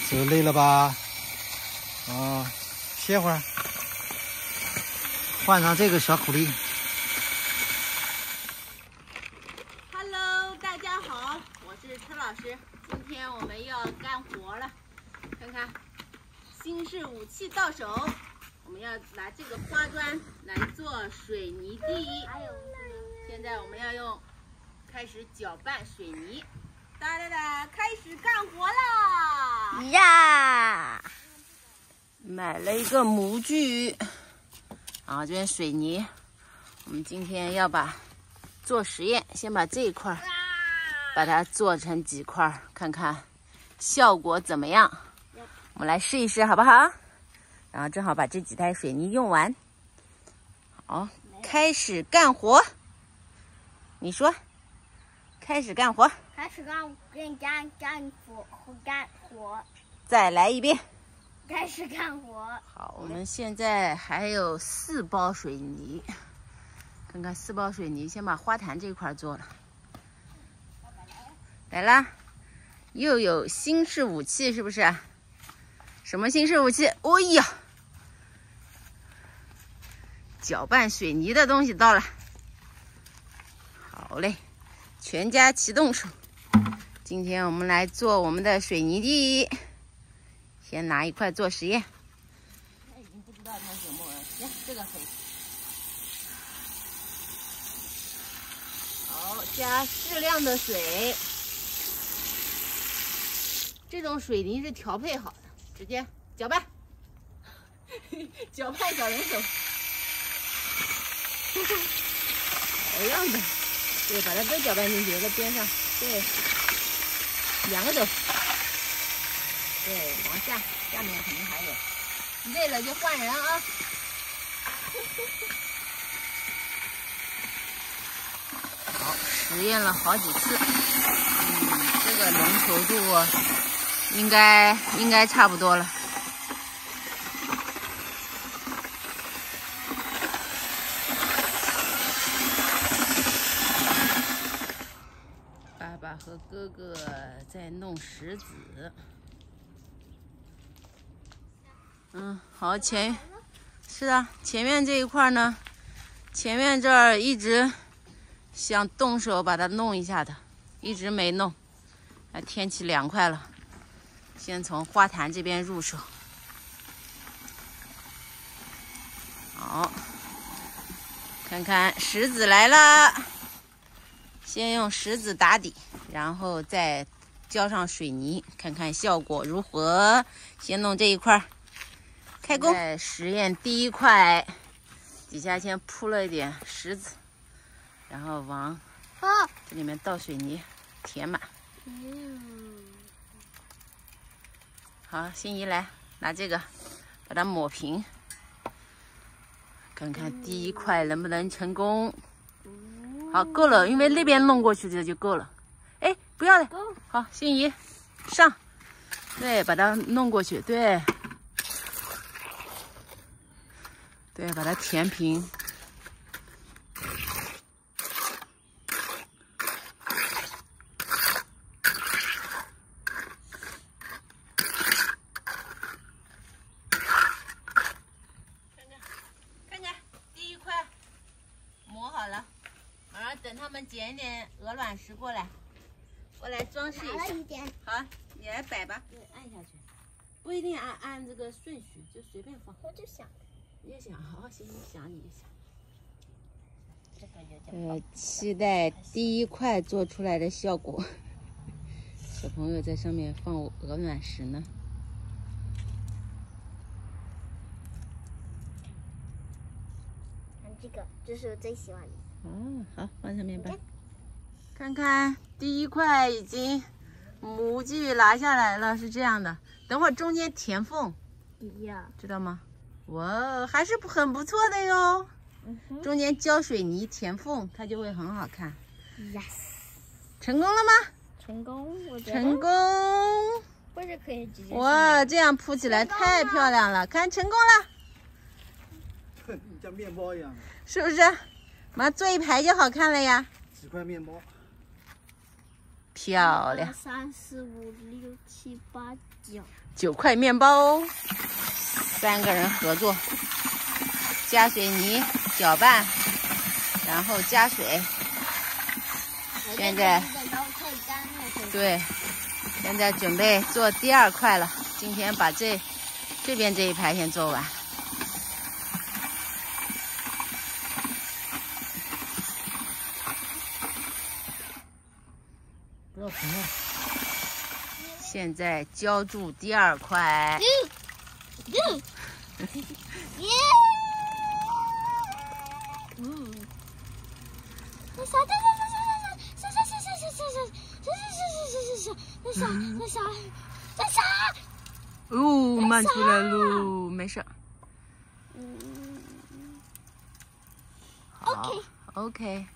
走累了吧？啊，歇会儿，换上这个小苦力。 Hello， 大家好，我是车老师。今天我们要干活了，看看新式武器到手。我们要拿这个花砖来做水泥地。现在我们要开始搅拌水泥。哒哒哒，开始干活啦！ 呀， 买了一个模具，然后这边水泥。我们今天要做实验，先把这一块把它做成几块，看看效果怎么样。我们来试一试，好不好？然后正好把这几袋水泥用完。好，开始干活。你说，开始干活。 开始干活。 再来一遍。 开始干活。 好，我们现在还有4包水泥，看看4包水泥，先把花坛这块做了。来啦，又有新式武器，是不是？什么新式武器？哦呀，搅拌水泥的东西到了。好嘞，全家齐动手。今天我们来做我们的水泥地。先拿一块做实验。他已经不知道它是什么了。呀，这个可以。好，加适量的水。这种水泥是调配好的，直接搅拌。搅拌小人手。好样的！对，把它都搅拌进去，在边上。对，2个手。对，往下面肯定还有，累了就换人啊。好，实验了好几次，这个浓稠度应该差不多了。爸爸和哥哥在弄石子。好，是啊，前面这一块呢，前面这儿一直想动手把它弄一下的，一直没弄。天气凉快了，先从花坛这边入手。好，看看石子来了，先用石子打底，然后再浇上水泥，看看效果如何。先弄这一块。开工！实验第一块，底下先铺了一点石子，然后往这里面倒水泥，填满。好，心怡来拿这个，把它抹平，看看第一块能不能成功。好，够了，因为那边弄过去这就够了。哎，不要了。好，心怡上，对，把它弄过去，对。对，把它填平。看看，第一块磨好了，然后等他们捡一点鹅卵石过来装饰一下。好，你来摆吧。对，按下去，不一定按这个顺序，就随便放。 我就想。 你也想，好，行，你想你也想。期待第一块做出来的效果。小朋友在上面放鹅卵石呢。 看这个，这是我最喜欢的。 好，放上面吧。看看第一块已经模具拿下来了，是这样的。等会儿中间填缝，知道吗？哇，还是很不错的哟。中间浇水泥填缝，它就会很好看。 Yes， 成功了吗？ 成功，我觉得成功。 或者可以直接。 哇，这样铺起来太漂亮了，看成功了。 像面包一样的， 是不是？马上做一排就好看了呀。 几块面包。 漂亮。 3、4、5、6、7、8、9。 9块面包，3个人合作，加水泥搅拌，然后加水。现在对，现在准备做第2块了。今天把这边这一排先做完。 不要停啊！ 现在浇筑第2块。哦，漫出来喽，没事。好 ，OK。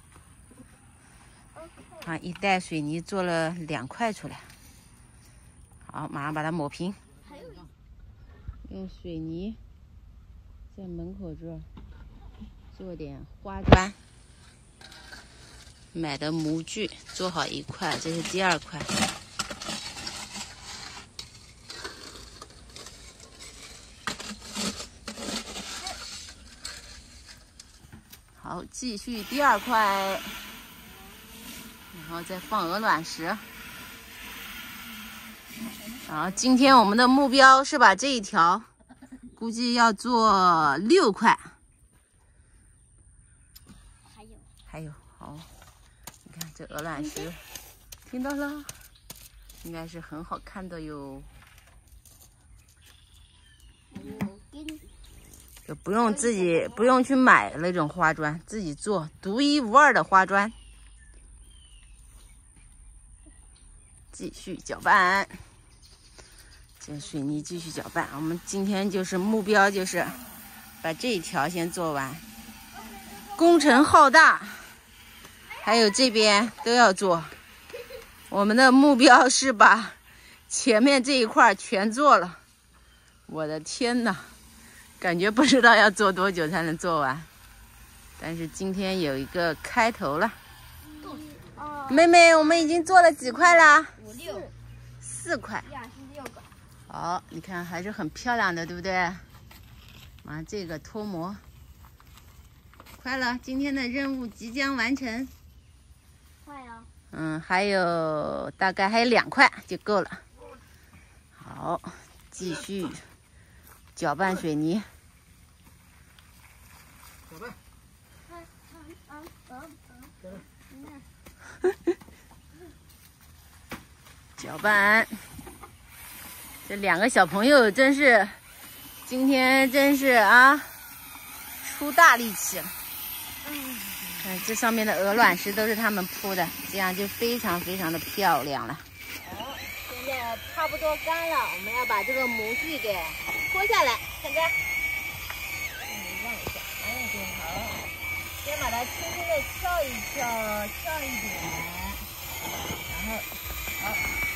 啊，一袋水泥做了2块出来。好，马上把它抹平。用水泥在门口这儿做点花砖。买的模具做好1块，这是第2块。好，继续第2块，然后再放鹅卵石。然后今天我们的目标是把这一条，估计要做6块。还有，好，你看这鹅卵石，听到了，应该是很好看的哟。就不用去买那种花砖，自己做独一无二的花砖。继续搅拌，这水泥继续搅拌。我们今天就是目标就是把这一条先做完，工程浩大，还有这边都要做。我们的目标是把前面这一块全做了。我的天哪！感觉不知道要做多久才能做完，但是今天有一个开头了。妹妹，我们已经做了几块啦？4块。好，你看还是很漂亮的，对不对？马上这个脱模，快了，今天的任务即将完成。 快哦。 还有大概还有2块就够了。好，继续。搅拌水泥，搅拌。这2个小朋友今天真是啊，出大力气了。看这上面的鹅卵石都是他们铺的，这样就非常非常的漂亮了。好，现在差不多干了，我们要把这个模具给脱下来，看这。让一下，对，好。先把它轻轻的敲一敲，敲一点，然后，好，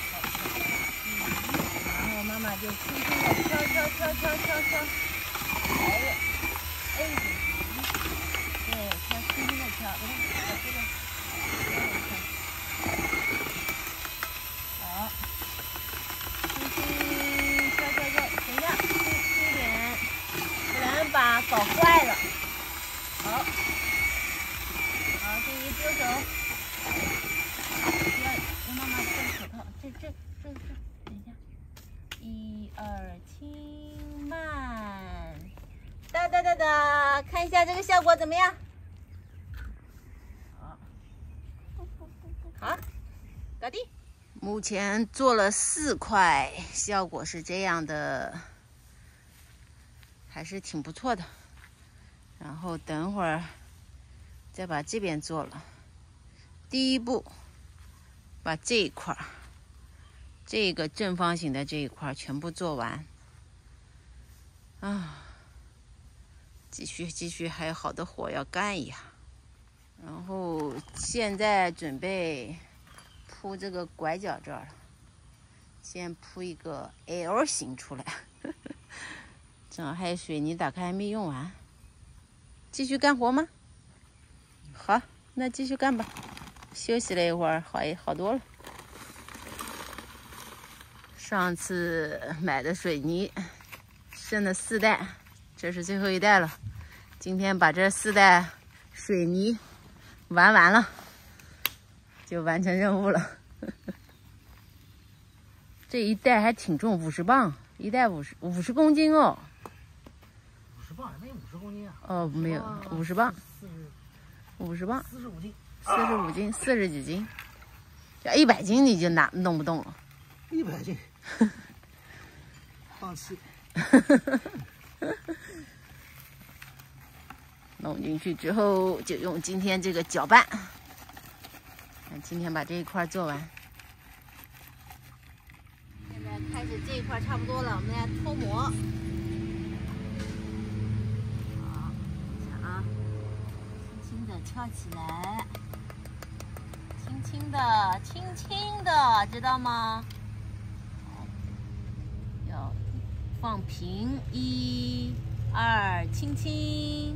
然后妈妈就轻轻的敲。对，轻轻的敲，把这个。好，轻轻敲，等一下，轻一点，不然把搞坏了。好，这一丢手，让妈妈戴手套。这，等一下，1、2，轻慢，哒，看一下这个效果怎么样？好，搞定。目前做了4块，效果是这样的，还是挺不错的。然后等会儿再把这边做了。第一步，把这一块，这个正方形的这一块全部做完。继续，还有好多活要干一下。然后现在准备铺这个拐角这儿了，先铺一个 L 型出来。正好还有水泥打开还没用完，继续干活吗？好，那继续干吧。休息了一会儿，好多了。 上次买的水泥剩了4袋，这是最后1袋了。今天把这4袋水泥玩完了，就完成任务了。这1袋还挺重，50磅，1袋50公斤哦。 50磅没50公斤啊？ 哦，没有50磅，50磅 ，45斤 ，45斤，40几斤。要100斤你就弄不动了。 100斤，放弃。 弄进去之后，就用今天这个搅拌。今天把这一块做完。现在开始这一块差不多了，我们来脱模。好，看啊，轻轻的翘起来，轻轻的，轻轻的，知道吗？要放平，1、2，轻轻。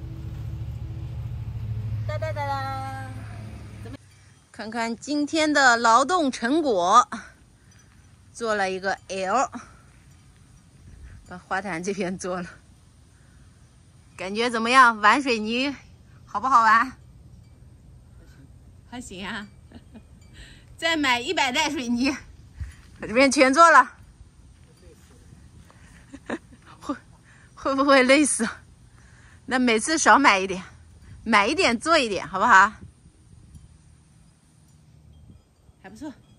哒哒哒哒！看看今天的劳动成果，做了一个 L， 把花坛这边做了，感觉怎么样？玩水泥好不好玩？还行啊！再买100袋水泥，我这边全做了，会不会累死？那每次少买一点。买一点做一点，好不好？还不错。